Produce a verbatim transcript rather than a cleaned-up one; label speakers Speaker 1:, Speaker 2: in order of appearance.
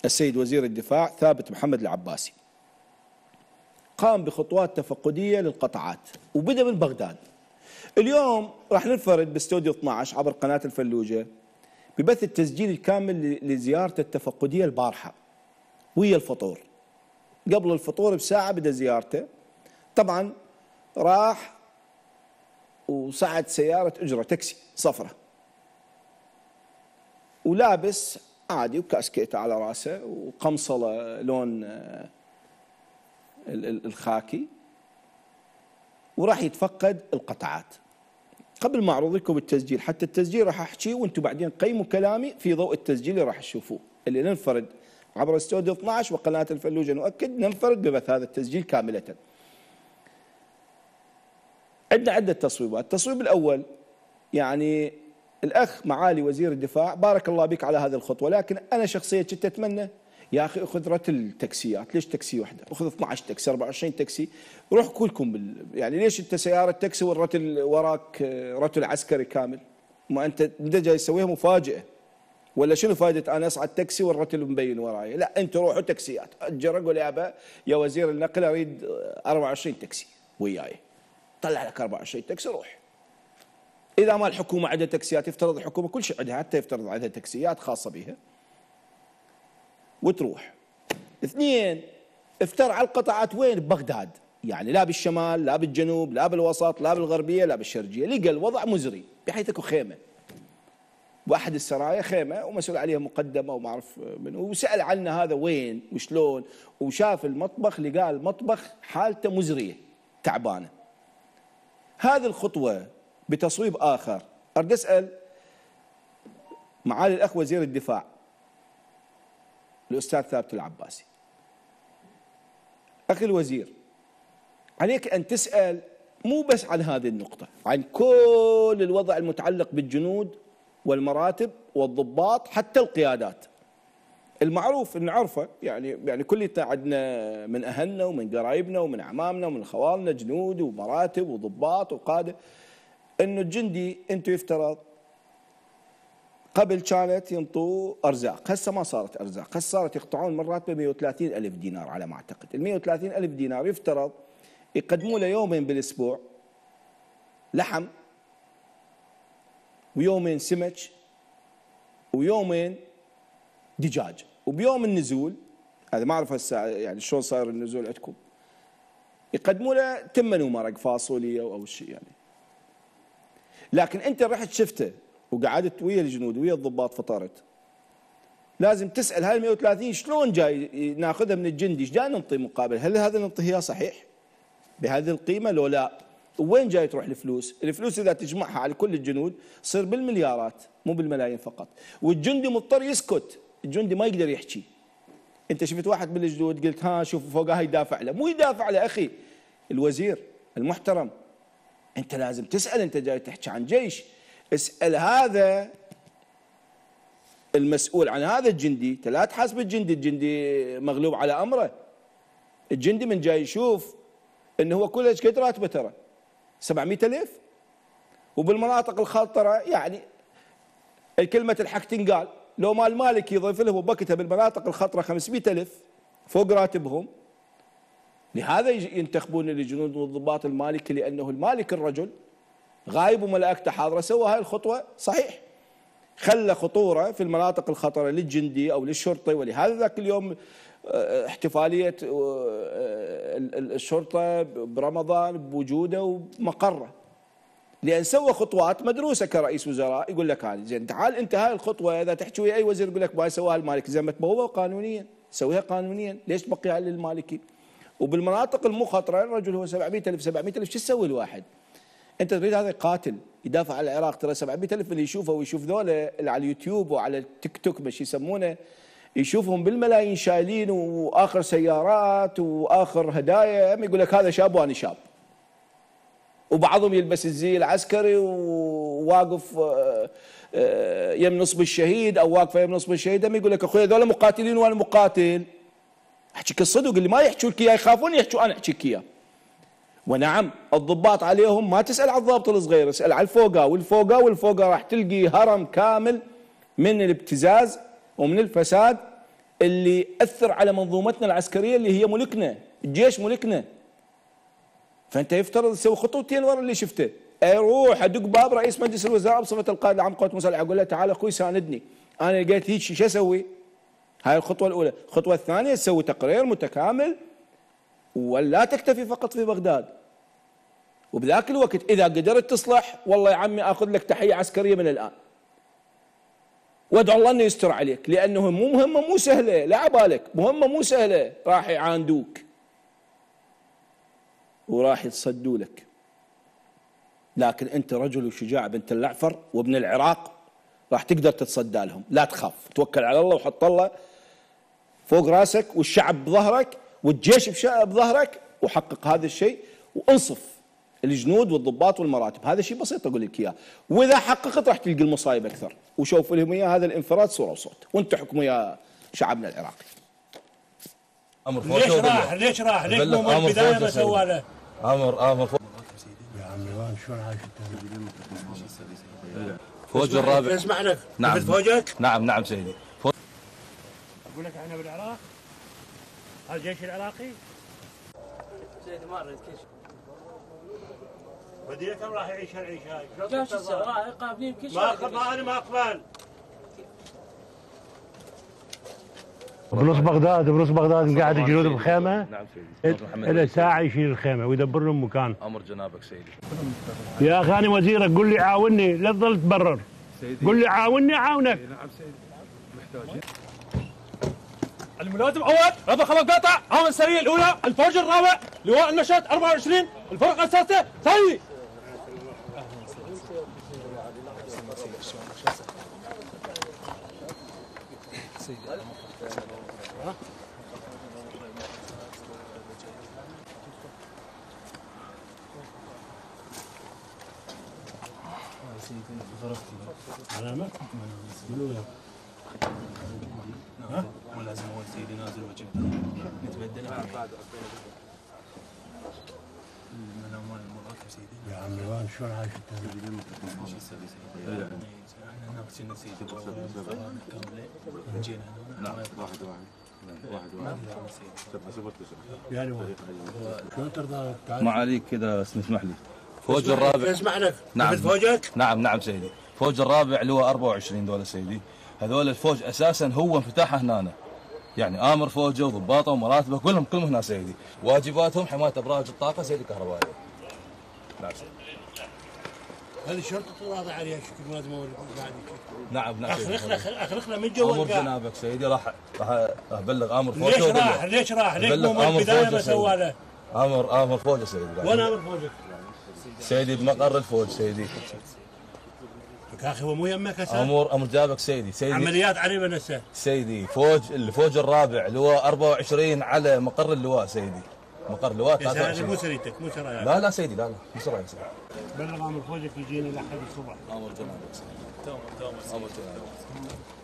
Speaker 1: السيد وزير الدفاع ثابت محمد العباسي قام بخطوات تفقدية للقطاعات وبدأ من بغداد. اليوم راح ننفرد باستوديو اثنعش عبر قناة الفلوجة ببث التسجيل الكامل لزيارته التفقدية البارحة ويا الفطور. قبل الفطور بساعة بدأ زيارته، طبعا راح وصعد سيارة أجرة تاكسي صفرة ولابس عادي وكاسكيته على راسه وقمصله لون الخاكي، وراح يتفقد القطاعات. قبل ما اعرض لكم التسجيل، حتى التسجيل راح احكيه وانتم بعدين قيموا كلامي في ضوء التسجيل اللي راح تشوفوه، اللي ننفرد عبر استوديو اثنعش وقناه الفلوجه نؤكد ننفرد ببث هذا التسجيل كامله. عندنا عده تصويبات. التصويب الاول يعني الاخ معالي وزير الدفاع بارك الله بك على هذه الخطوه، لكن انا شخصيا كنت اتمنى يا اخي اخذ رتل التاكسيات، ليش تاكسي واحده؟ اخذ اثنعش تاكسي أربعة وعشرين تاكسي، روح كلكم بال... يعني ليش انت سياره تاكسي والرتل وراك رتل عسكري كامل؟ ما انت انت جاي تسويها مفاجاه ولا شنو فائده انا اصعد تاكسي والرتل مبين وراي؟ لا انت روحوا تاكسيات، اجر اقول يابا يا وزير النقل اريد أربعة وعشرين تاكسي وياي، طلع لك أربعة وعشرين تاكسي روح. اذا ما الحكومه عندها تاكسيات، يفترض الحكومه كل شيء عندها، حتى يفترض عندها تاكسيات خاصه بها وتروح. اثنين، افتر على القطاعات وين؟ ببغداد، يعني لا بالشمال لا بالجنوب لا بالوسط لا بالغربيه لا بالشرقيه، لقى الوضع مزري بحيث اكو خيمه واحد السرايا خيمه ومسؤول عليها مقدمه وما اعرف من، وسال عنا هذا وين وشلون، وشاف المطبخ لقى المطبخ حالته مزريه تعبانه. هذه الخطوه بتصويب اخر اريد اسال معالي الاخ وزير الدفاع الاستاذ ثابت العباسي، اخي الوزير عليك ان تسال مو بس عن هذه النقطه، عن كل الوضع المتعلق بالجنود والمراتب والضباط حتى القيادات. المعروف ان نعرفه يعني يعني كلنا عندنا من اهلنا ومن قرايبنا ومن اعمامنا ومن خوالنا جنود ومراتب وضباط وقاده، انه الجندي انتم يفترض قبل كانت ينطوا ارزاق، هسه ما صارت ارزاق، هسه صارت يقطعون من راتبه مئة وثلاثين ألف دينار على ما اعتقد. ال مئة وثلاثين ألف دينار يفترض يقدموا له يومين بالاسبوع لحم ويومين سمك ويومين دجاج، وبيوم النزول هذا ما اعرف هسه يعني شلون صاير النزول عندكم يقدموا له تمن ومرق فاصوليا او شيء يعني. لكن انت رحت شفته وقعدت ويا الجنود ويا الضباط فطرت، لازم تسال هاي مئة وثلاثين شلون جاي ناخذها من الجندي؟ ايش جاي ننطي مقابل؟ هل هذا ننطيه اياه صحيح بهذه القيمه لو لا؟ وين جاي تروح الفلوس؟ الفلوس اذا تجمعها على كل الجنود تصير بالمليارات مو بالملايين فقط، والجندي مضطر يسكت، الجندي ما يقدر يحكي. انت شفت واحد من الجنود قلت ها شوف فوقها يدافع له، مو يدافع له اخي الوزير المحترم، انت لازم تسال، انت جاي تحكي عن جيش، اسال هذا المسؤول عن هذا الجندي، انت لا تحاسب الجندي، الجندي مغلوب على امره. الجندي من جاي يشوف انه هو كله ايش قد راتبه ترى؟ سبعمئة ألف، وبالمناطق الخطره يعني الكلمه الحق تنقال، لو ما المالك يضيف لهم بوقتها بالمناطق الخطره خمسمئة ألف فوق راتبهم. لهذا ينتخبون الجنود والضباط المالكي، لانه المالك الرجل غايب وملائكته حاضره، سوى هاي الخطوه صحيح، خلى خطوره في المناطق الخطره للجندي او للشرطي. ولهذا ذاك اليوم احتفاليه الشرطه برمضان بوجوده ومقره، لان سوى خطوات مدروسه كرئيس وزراء. يقول لك هذه زين، تعال انت هاي الخطوه اذا تحكي ويا اي وزير يقول لك ما سواها المالك، زين ما تبوبها قانونيا، سويها قانونيا، ليش تبقيها للمالكي؟ وبالمناطق المخاطره الرجل هو سبعمئة ألف سبعمئة ألف شو تسوي الواحد؟ انت تريد هذا قاتل يدافع عن العراق، ترى سبعمئة ألف اللي يشوفه ويشوف ذولا اللي على اليوتيوب وعلى التيك توك مش يسمونه، يشوفهم بالملايين شايلين واخر سيارات واخر هدايا، يقول لك هذا شاب وانا شاب، وبعضهم يلبس الزي العسكري وواقف يم نصب الشهيد او واقفه يم نصب الشهيد، يقول لك اخوي هذول مقاتلين وانا مقاتل. احكيك الصدق، اللي ما يحكوا لك اياه يخافون يحكوا، انا احكيك اياه. ونعم الضباط عليهم ما تسال على الضابط الصغير، اسال على الفوقه والفوقه والفوقه، راح تلقي هرم كامل من الابتزاز ومن الفساد اللي أثر على منظومتنا العسكرية اللي هي ملكنا، الجيش ملكنا. فأنت يفترض تسوي خطوتين ورا اللي شفته، أروح أدق باب رئيس مجلس الوزراء بصفة القائد العام للقوات المسلحة أقول له تعال أخوي ساندني، أنا لقيت هيك شو أسوي؟ هاي الخطوة الأولى. الخطوة الثانية تسوي تقرير متكامل ولا تكتفي فقط في بغداد. وبذاك الوقت إذا قدرت تصلح والله يا عمي آخذ لك تحية عسكرية من الآن. وادعو الله انه يستر عليك، لانه مو مهمه مو سهله، لا عبالك مهمه مو سهله، راح يعاندوك وراح يتصدوا لك. لكن انت رجل وشجاع بنت الأعفر وابن العراق، راح تقدر تتصدى لهم، لا تخاف، توكل على الله وحط الله فوق راسك والشعب بظهرك والجيش بظهرك، وحقق هذا الشيء وانصف الجنود والضباط والمراتب. هذا شيء بسيط اقول لك اياه، واذا حققت راح تلقى المصايب اكثر. وشوف لهم اياه هذا الانفراد صوره وصوت، وانتم حكموا يا شعبنا العراقي.
Speaker 2: امر فوج ليش راح ليش راح ليش مو من البدايه ما سوى له؟ امر امر فوج
Speaker 3: يا عمي وين شلون عايش
Speaker 2: فوج الرابع.
Speaker 3: اسمع لك
Speaker 2: نعم
Speaker 3: فوجك؟
Speaker 2: نعم نعم سيدي.
Speaker 3: اقول لك احنا بالعراق، هذا الجيش العراقي
Speaker 4: سيدي ما اريد كل شيء.
Speaker 3: بدينا كم راح يعيش هالعيش هاي؟
Speaker 4: لا شو تسوي؟ راح قابلين كل شيء.
Speaker 3: ما ما انا ما اقبل. بنص بغداد بنص بغداد قاعد الجنود بخيمه.
Speaker 2: نعم سيدي.
Speaker 3: الى ساعه يشيل الخيمه ويدبر لهم مكان.
Speaker 2: امر جنابك سيدي.
Speaker 3: يا اخي انا وزيرك قول لي عاونني، لا تظل تبرر. سيدي قول لي عاونني اعاونك.
Speaker 2: نعم سيدي محتاجين.
Speaker 5: الملازم اول ربع خمس قاطع، عامل السريه الاولى، الفوج الرابع، لواء النشاط أربعة وعشرين، الفرقه السادسه، ثاني.
Speaker 3: علامة؟
Speaker 5: ها؟ ملازم اول سيدي نازل وجه نتبدل بعد
Speaker 3: يا عمي وين شلون عايش
Speaker 5: احنا ناقصين سيدي جينا
Speaker 2: نعم
Speaker 5: واحد واحد واحد واحد
Speaker 3: يعني شلون ترضى
Speaker 2: ما عليك كذا اسمح لي. فوج الرابع.
Speaker 3: اسمع لك
Speaker 2: نعم
Speaker 3: فوجك؟
Speaker 2: نعم نعم سيدي. فوج الرابع لواء أربعة وعشرين دولة سيدي. هذول الفوج اساسا هو انفتاحه هنا، يعني امر فوجه وضباطه ومراتبه كلهم كلهم هنا سيدي. واجباتهم حمايه ابراج الطاقه سيدي الكهربائيه. نعم سيدي.
Speaker 3: هذه الشرطه واضح عليها شكل لازم اول بعد.
Speaker 2: نعم نعم سيدي.
Speaker 3: اخلق لك اخلق له من جوا.
Speaker 2: امر جنابك سيدي راح راح ابلغ امر فوجه.
Speaker 3: ليش راح ليش راح ليش مو من البدايه ما سوى له؟
Speaker 2: امر امر فوجه سيدي.
Speaker 3: وين امر فوجك؟
Speaker 2: سيدي بمقر الفوج سيدي.
Speaker 3: يا اخي هو مو يمك هسه؟
Speaker 2: امور امر جابك سيدي. سيدي
Speaker 3: عمليات عريبه نسه
Speaker 2: سيدي. فوج الفوج الرابع لواء أربعة وعشرين على مقر اللواء سيدي. مقر لواء ثلاثة وعشرين.
Speaker 3: مو سريتك مو سرايا.
Speaker 2: لا لا سيدي لا لا مو سرايا سيدي.
Speaker 3: بلغ امر فوجك يجينا لحد الصبح.
Speaker 2: امر جنابك سيدي. تمام تمام امر جنابك.